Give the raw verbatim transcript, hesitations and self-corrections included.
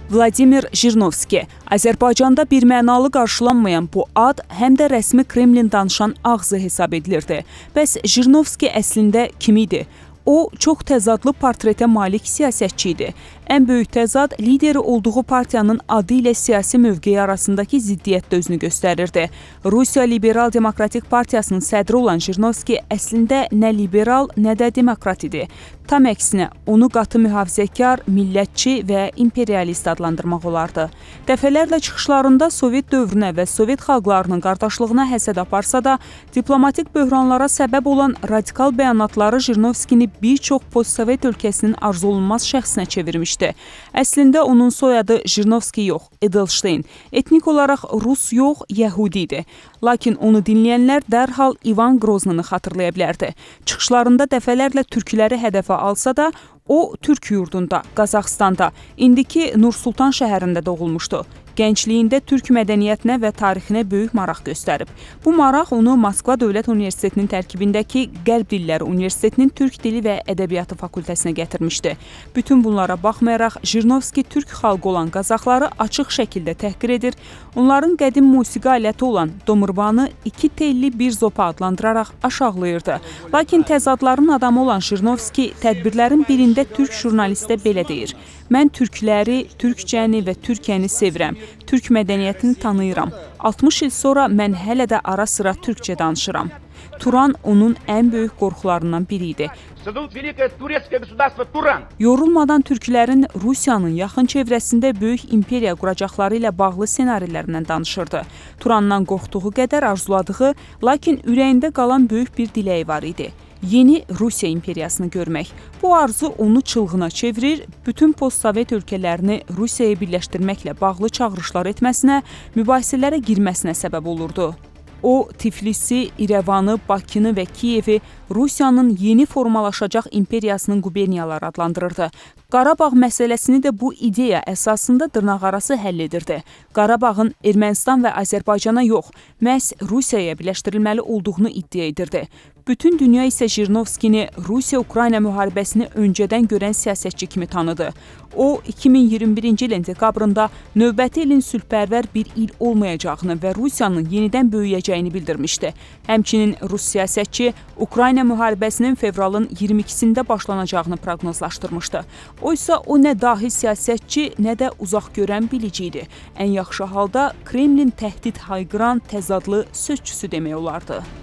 Vladimir Jirinovski. Azərbaycanda birmənalı qarşılanmayan bu ad həm də rəsmi Kremlin danışan ağzı hesab edilirdi. Bəs Jirinovski əslində kim idi? O, çox təzadlı portretə malik siyasətçi idi. Ən böyük təzad lideri olduğu partiyanın adı ilə siyasi mövqeyi arasındakı ziddiyyətdə özünü göstərirdi. Rusiya Liberal Demokratik Partiyasının sədri olan Jirinovski əslində nə liberal, nə də demokrat idi. Tam əksinə, onu qatı mühafizəkar, millətçi və imperialist adlandırmaq olardı. Dəfələrlə çıxışlarında Sovet dövrünə və Sovet xalqlarının qardaşlığına həsəd aparsa da, diplomatik böhranlara səbəb olan radikal bəyanatları Jirinovskini bir çox postsovet ölkəsinin arzu olunmaz şəxsinə çevirmişdi. Əslində onun soyadı Jirinovski yox, Edelstein. Etnik olaraq Rus yox, Yəhudi idi. Lakin onu dinləyənlər dərhal İvan Groznını xatırlaya bilərdi. Çıxışlarında dəfələrlə türkləri hədəfə alsa da, o Türk yurdunda, Qazaxstanda, indiki Nur-Sultan şəhərində doğulmuşdu. Gəncliyində türk mədəniyyətinə və tarixinə böyük maraq göstərib. Bu maraq onu Moskva Dövlət Universitetinin tərkibindəki Qərb Dilləri Universitetinin Türk Dili və Ədəbiyyatı fakültəsinə gətirmişdi. Bütün bunlara baxmayaraq, Jirinovski türk xalqı olan Qazaxları açıq şəkildə təhqir edir, onların qədim musiqi aləti olan domurbanı iki telli bir zopa adlandıraraq aşağılayırdı. Lakin təzadların adamı olan Jirinovski tədbirlərin birində türk jurnalistə belə deyir: "Mən türkləri, türkcəni və Türkiyəni sevirəm. Türk mədəniyyətini tanıyıram. altmış il sonra mən hələ də ara-sıra türkçə danışıram." Turan onun ən böyük qorxularından biri idi. Yorulmadan türklərin Rusiyanın yaxın çevrəsində böyük imperiya quracaqları ilə bağlı senarilərindən danışırdı. Turandan qorxduğu qədər arzuladığı, lakin ürəyində qalan böyük bir diləyi var idi: yeni Rusiya imperiyasını görmək. Bu arzu onu çılğına çevirir, bütün postsovet ölkələrini Rusiyaya birləşdirməklə bağlı çağırışlar etməsinə, mübahisələrə girməsinə səbəb olurdu. O, Tiflisi, İrəvanı, Bakını və Kiyevi Rusiyanın yeni formalaşacaq imperiyasının quberniyaları adlandırırdı. Qarabağ məsələsini də bu ideya əsasında dırnaqarası həll edirdi. Qarabağın Ermənistan və Azərbaycana yox, məhz Rusiyaya birləşdirilməli olduğunu iddia edirdi. Bütün dünya isə Jirinovskini Rusiya-Ukrayna müharibəsini öncədən görən siyasətçi kimi tanıdı. O, iki min iyirmi birinci ilin dekabrında növbəti ilin sülhpərvər bir il olmayacağını və Rusiyanın yenidən böyüyəcəyini bildirmişdi. Həmçinin Rus siyasətçi Ukrayna müharibəsinin fevralın iyirmi ikisində başlanacağını proqnozlaşdırmışdı. Oysa o nə dahi siyasətçi, nə də uzaq görən bilici idi. Ən yaxşı halda Kremlin təhdid hayqıran təzadlı sözçüsü demək olardı.